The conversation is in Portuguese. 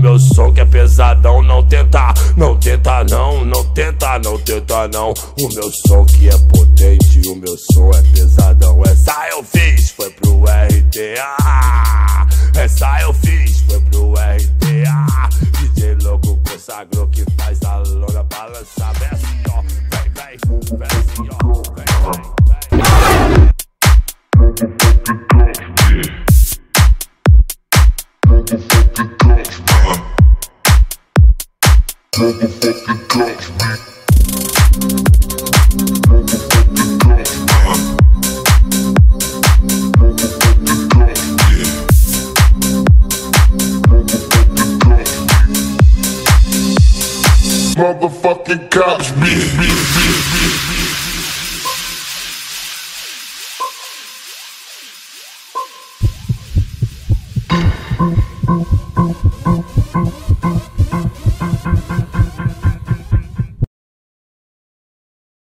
meu som que é pesadão. Não tenta, não tenta não, não tenta, não tenta não. O meu som que é potente, o meu som é pesadão. Essa eu fiz, foi pro RTA. Essa eu fiz, foi pro RTA. DJ louco consagrou que faz a lona balançar. Vem assim ó, vem, vem, vem assim ó, vem, vem, Motherfucking cops, me.